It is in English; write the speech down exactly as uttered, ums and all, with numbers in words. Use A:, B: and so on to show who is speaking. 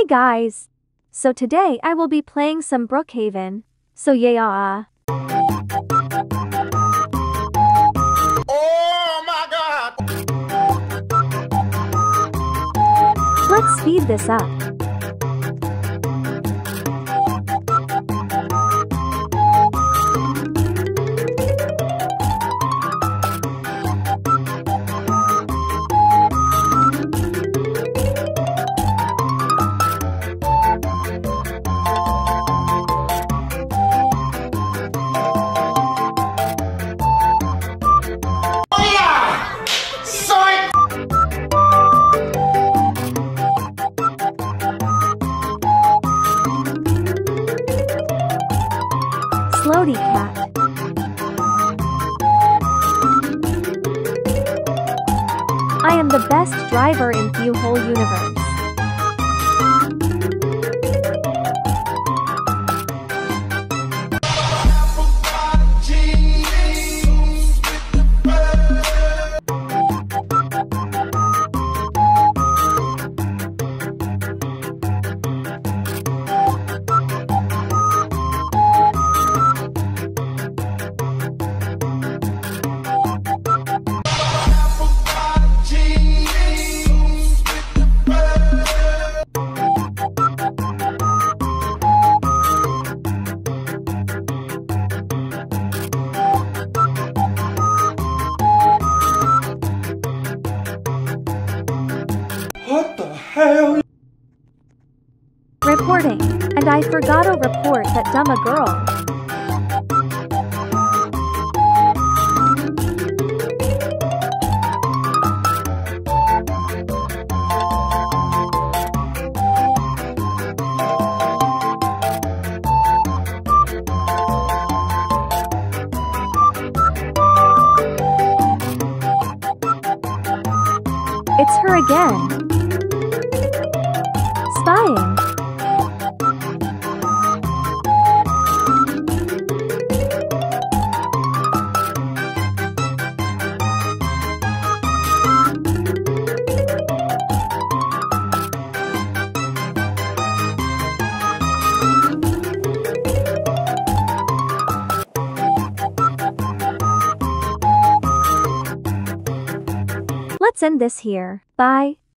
A: Hey guys! So today I will be playing some Brookhaven. So yeah.
B: Oh my god!
A: Let's speed this up. Slowdy cat. I am the best driver in the whole universe.
B: What the hell?
A: Reporting, and I forgot to report that dumb a girl. It's her again. Spying. Let's end this here. Bye.